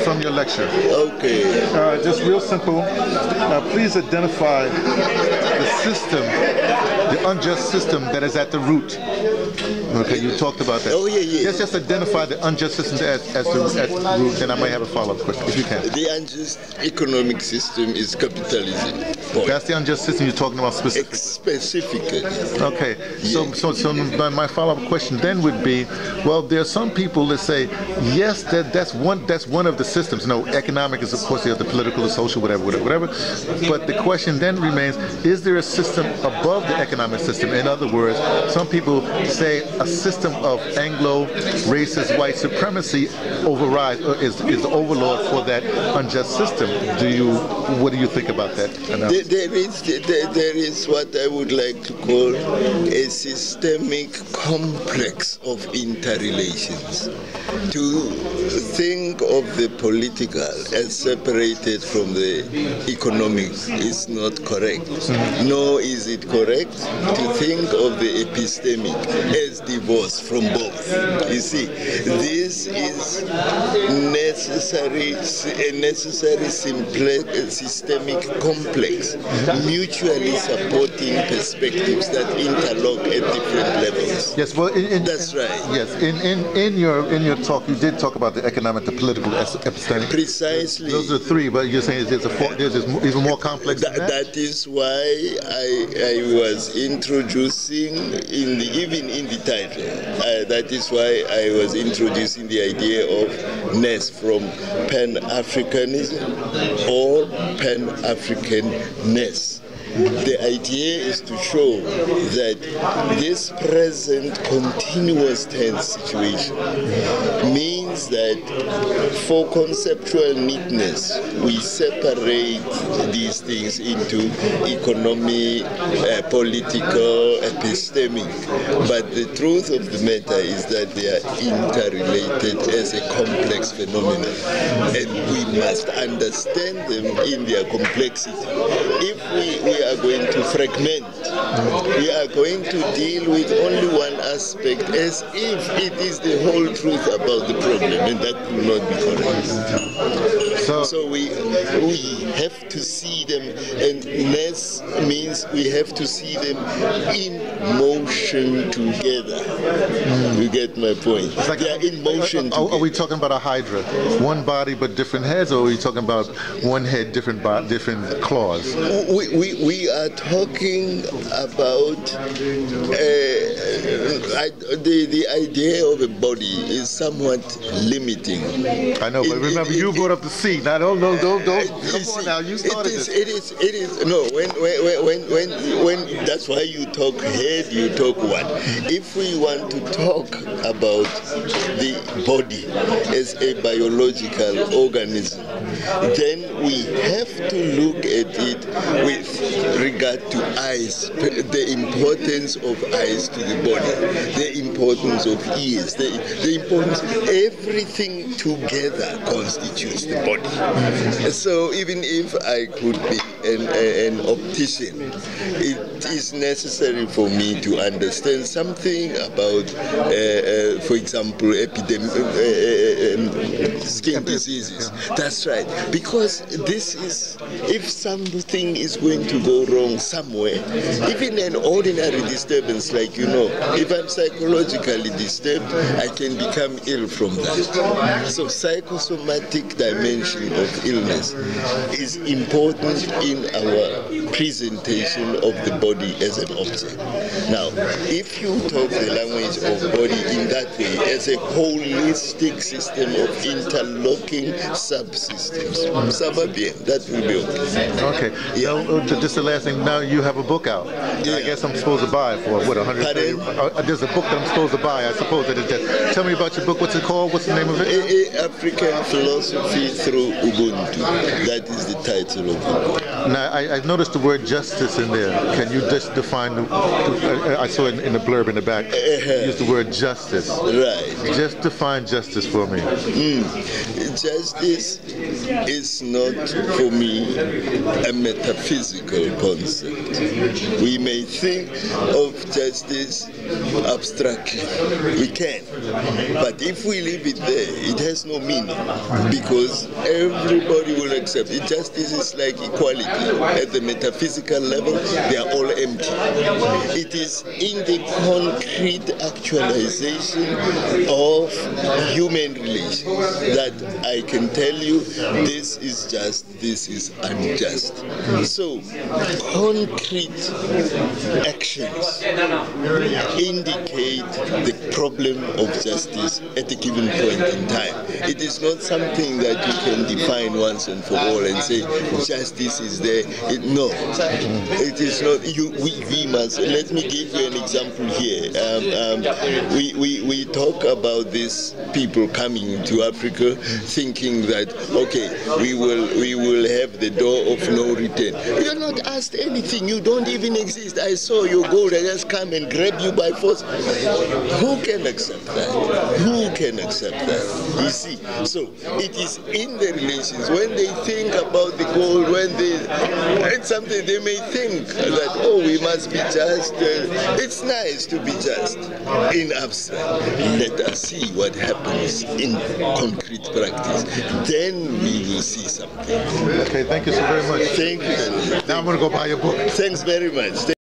from your lecture. Okay. Just real simple. Please identify the system, the unjust system that is at the root. Okay, you talked about that. Oh, yeah. Just identify the unjust system at the root, then I might have a follow-up question, if you can. The unjust economic system is capitalism. That's the unjust system you're talking about specifically. Specifically. Okay, so my follow-up question then would be, well, there are some people that say, yes, that's one of the systems. No, economic is of course the political, the social, whatever. But the question then remains, is there a system above the economic system? In other words, some people say a system of Anglo-racist white supremacy overrides, or is the overlord for that unjust system. What do you think about that? There is what I would like to call a systemic complex of interrelations. To think of the political as separated from the economic is not correct. Nor is it correct to think of the epistemic as divorced from both. You see, this is a necessary systemic complex, mutually supporting perspectives that interlock at different levels. Yes, well, that's right. Yes, in your talk, you did talk about the economic, the political epistemic. Precisely. Those are three, but you're saying there's even more complex than that? That is why I was introducing, even in the title, that is why I was introducing the idea of ness from Pan-Africanism or Pan-Africanness. The idea is to show that this present continuous tense situation means that for conceptual neatness, we separate these things into economic, political, epistemic. But the truth of the matter is that they are interrelated as a complex phenomenon. And we must understand them in their complexity. If we are going to fragment, we are going to deal with only one aspect as if it is the whole truth about the problem, and that will not be correct. So we have to see them, and ness means we have to see them in motion together. You get my point? They are in motion together. Are we talking about a hydra? One body but different heads, or are we talking about one head, different claws? We are talking about the idea of a body is somewhat limiting. I know, but remember, you brought up the sea. Now, don't. Come on now, you started this. It is. No, when that's why you talk head, you talk one. If we want to talk about the body as a biological organism, then we have to look at it with regard to eyes, the importance of eyes to the body, the importance of ears, the importance, everything together constitutes the body. So even if I could be an optician, it is necessary for me to understand something about, for example, skin diseases. That's right. Because this is, if something is going to go wrong somewhere, even an ordinary disturbance, like, if I'm psychologically disturbed, I can become ill from that. So psychosomatic dimension of illness is important in our presentation of the body as an object. Now, if you talk the language of body in that way, as a holistic system of interlocking subsystems, that will be okay. Okay. Yeah. Now, just the last thing. Now you have a book out. Yeah. I guess I'm supposed to buy it for what, 130? There's a book that I'm supposed to buy. I suppose that is that. Tell me about your book. What's it called? What's the name of it? African Philosophy Through Ubuntu. That is the title of the book. Now I noticed the word justice in there. Can you just define? I saw it in the blurb in the back. You used the word justice. Right. Just define justice for me. Justice is not, for me, a metaphysical concept. We may think of justice abstractly. We can. But if we leave it there, it has no meaning, because everybody will accept it. Justice is like equality. At the metaphysical level, they are all empty. It is in the concrete actualization of human relations that I can tell you this is just, this is unjust. So, concrete actions indicate the problem of justice at a given point in time. It is not something that you can define once and for all and say justice is there. No, it is not. We must. Let me give you an example here. We talk about these people coming to Africa thinking that, okay, we will have the door of no return. You are not asked anything. You don't even exist. I saw you go, they just come and grab you by force. Who can accept that? Who can accept that? You see, so it is in the relations. When they think about the goal, when it's something they may think that, oh, we must be just. It's nice to be just in abstract. Let us see what happens in concrete practice. Then we will see something. Okay, thank you so very much. Thank you. Now I'm going to go buy your book. Thanks very much.